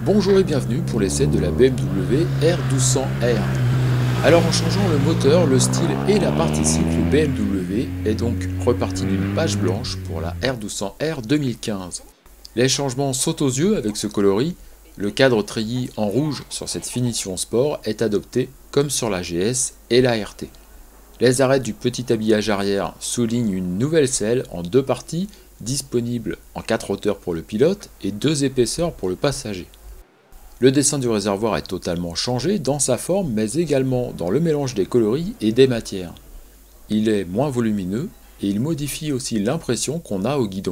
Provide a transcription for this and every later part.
Bonjour et bienvenue pour l'essai de la BMW R1200R. Alors en changeant le moteur, le style et la partie cycle, BMW est donc reparti d'une page blanche pour la R1200R 2015. Les changements sautent aux yeux avec ce coloris, le cadre treillis en rouge sur cette finition sport est adopté comme sur la GS et la RT. Les arêtes du petit habillage arrière soulignent une nouvelle selle en deux parties, disponible en 4 hauteurs pour le pilote et 2 épaisseurs pour le passager. Le dessin du réservoir est totalement changé dans sa forme mais également dans le mélange des coloris et des matières. Il est moins volumineux et il modifie aussi l'impression qu'on a au guidon.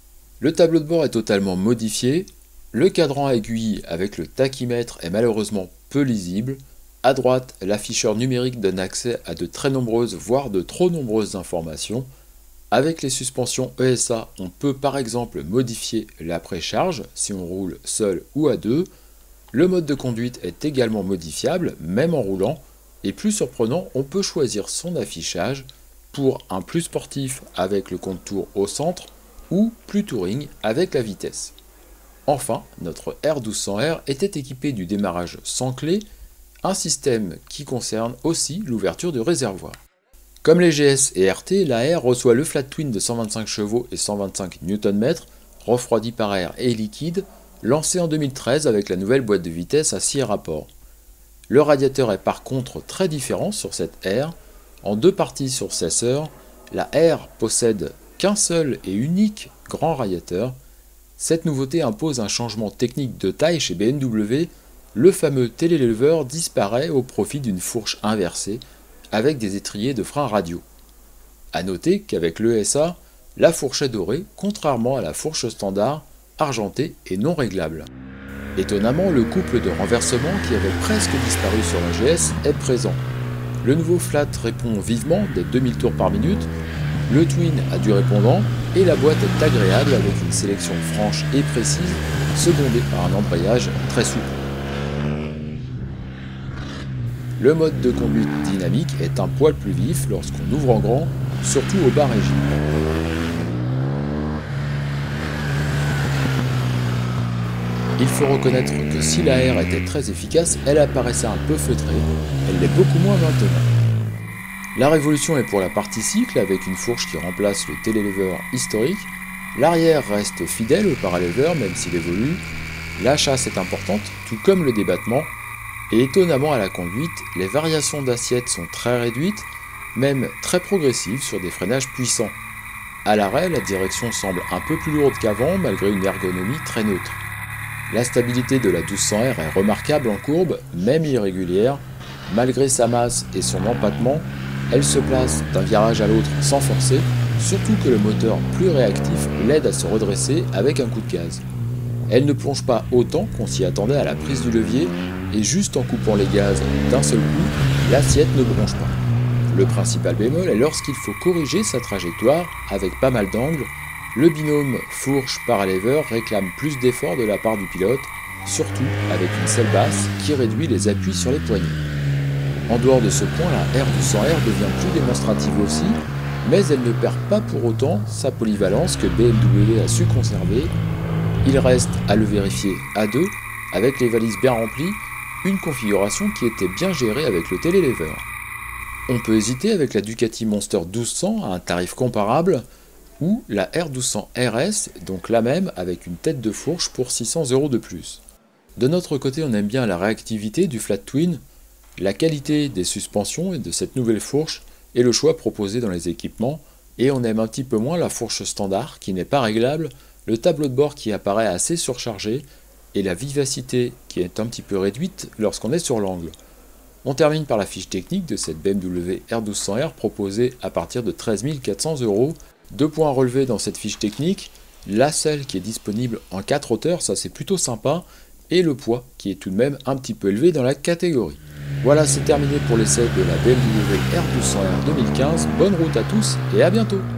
Le tableau de bord est totalement modifié, le cadran à aiguille avec le tachymètre est malheureusement peu lisible. À droite, l'afficheur numérique donne accès à de très nombreuses, voire de trop nombreuses informations. Avec les suspensions ESA, on peut par exemple modifier la précharge si on roule seul ou à deux. Le mode de conduite est également modifiable, même en roulant. Et plus surprenant, on peut choisir son affichage pour un plus sportif avec le contour au centre ou plus touring avec la vitesse. Enfin, notre R1200R était équipé du démarrage sans clé, un système qui concerne aussi l'ouverture du réservoir. Comme les GS et RT, la R reçoit le flat twin de 125 chevaux et 125 Nm, refroidi par air et liquide, lancé en 2013 avec la nouvelle boîte de vitesse à 6 rapports. Le radiateur est par contre très différent sur cette R. En deux parties sur 16 heures, la R possède qu'un seul et unique grand radiateur. Cette nouveauté impose un changement technique de taille chez BMW. Le fameux téléleveur disparaît au profit d'une fourche inversée avec des étriers de frein radio. A noter qu'avec l'ESA, la fourche est dorée contrairement à la fourche standard, argentée et non réglable. Étonnamment, le couple de renversement qui avait presque disparu sur la GS est présent. Le nouveau flat répond vivement des 2000 tours par minute, le twin a du répondant et la boîte est agréable avec une sélection franche et précise, secondée par un embrayage très souple. Le mode de conduite dynamique est un poil plus vif lorsqu'on ouvre en grand, surtout au bas régime. Il faut reconnaître que si la R était très efficace, elle apparaissait un peu feutrée, elle l'est beaucoup moins maintenant. La révolution est pour la partie cycle avec une fourche qui remplace le télélever historique. L'arrière reste fidèle au paralever même s'il évolue. La chasse est importante, tout comme le débattement. Et étonnamment à la conduite, les variations d'assiette sont très réduites, même très progressives sur des freinages puissants. À l'arrêt, la direction semble un peu plus lourde qu'avant malgré une ergonomie très neutre. La stabilité de la 1200R est remarquable en courbe, même irrégulière. Malgré sa masse et son empattement, elle se place d'un virage à l'autre sans forcer, surtout que le moteur plus réactif l'aide à se redresser avec un coup de gaz. Elle ne plonge pas autant qu'on s'y attendait à la prise du levier, et juste en coupant les gaz d'un seul coup, l'assiette ne bronche pas. Le principal bémol est lorsqu'il faut corriger sa trajectoire avec pas mal d'angles. Le binôme fourche-paralever réclame plus d'efforts de la part du pilote, surtout avec une selle basse qui réduit les appuis sur les poignets. En dehors de ce point, la R1200R devient plus démonstrative aussi, mais elle ne perd pas pour autant sa polyvalence que BMW a su conserver. Il reste à le vérifier à deux, avec les valises bien remplies, une configuration qui était bien gérée avec le télélever. On peut hésiter avec la Ducati Monster 1200 à un tarif comparable, ou la R1200 RS, donc la même avec une tête de fourche pour 600 € de plus. De notre côté, on aime bien la réactivité du flat twin, la qualité des suspensions et de cette nouvelle fourche et le choix proposé dans les équipements, et on aime un petit peu moins la fourche standard qui n'est pas réglable, le tableau de bord qui apparaît assez surchargé et la vivacité qui est un petit peu réduite lorsqu'on est sur l'angle. On termine par la fiche technique de cette BMW R1200R proposée à partir de 13 400 €. Deux points à relever dans cette fiche technique, la selle qui est disponible en 4 hauteurs, ça c'est plutôt sympa, et le poids qui est tout de même un petit peu élevé dans la catégorie. Voilà, c'est terminé pour l'essai de la BMW R1200R 2015, bonne route à tous et à bientôt!